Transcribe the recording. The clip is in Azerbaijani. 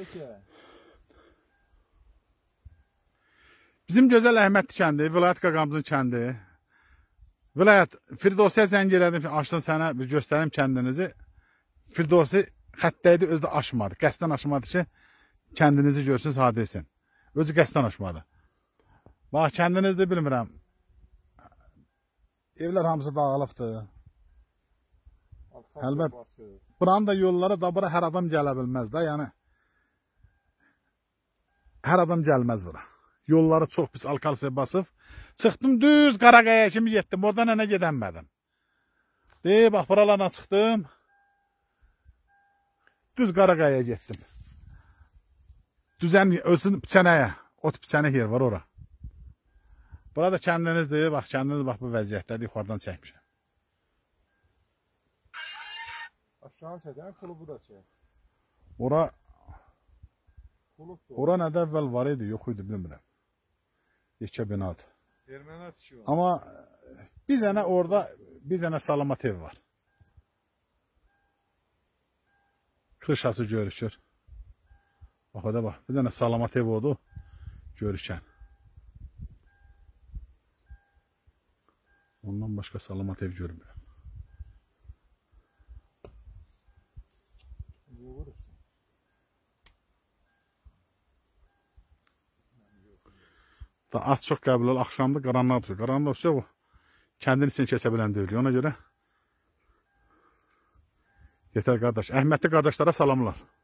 Peki. Bizim gözəl Əhmədli kəndi, vilayət qaqamızın kəndi. Vilayət, Firdosiyə zəng elədim, açdın sənə bir göstərim kəndinizi. Firdosi xəttəydi, özü də aşmadı. Qəsdən aşmadı ki, kəndinizi görsün, sadə etsin. Özü qəsdən aşmadı. Bax, kəndinizdə bilmirəm. Evlər hamısı dağılıbdır. Əlbət, buranın da yolları da bura hər adam gələ bilməz də, yəni. Hər adam gəlməz bura. Yolları çox pis alkalsiya basıb. Çıxdım düz Qaraqaya kimi getdim, oradan ənə gedənmədim. Bax, buralarına çıxdım. Düz Qaraqaya getdim. Düzən, ölsün Piçənəyə, ot Piçənə yer var ora. Burada kəndinizdir, bax, kəndiniz bax bu vəziyyətləri yuxarıdan çəkmişəm. Aşağı çəkən klubu da çək. Ora nədə əvvəl var idi, yox idi, bilmirəm. Yekə binadır. Ermənət işi var. Amma bir dənə orada, bir dənə salamat ev var. Krışası görükür. Bax, o da bax, bir dənə salamat ev oldu, görükən. Ondan başqa salamat ev görmürəm. Da at çox qəbul ol, axşamda qaranlığa tutur. Qaranlığa tutur, kəndin için kəsə bilən deyil. Ona görə yetər qardaş. Əhmədli qardaşlara salamlar.